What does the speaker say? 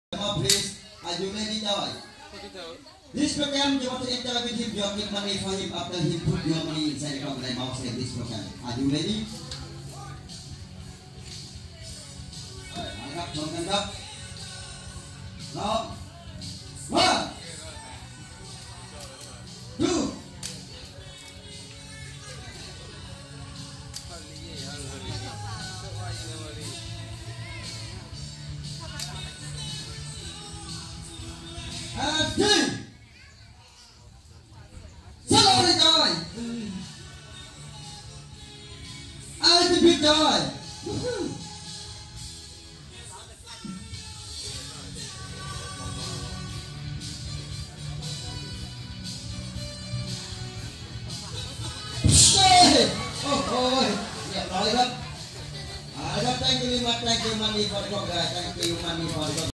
Please, are you ready, Jawai? This program, you want to enter with him, you give money for him after he put your money inside the company mouse in this program. Are you ready? Up. Now, 1, 2. And 3. Slowly die. And the big die. Ôi, đẹp rồi đó. Thank you very much, thank you money for the program, thank you money for the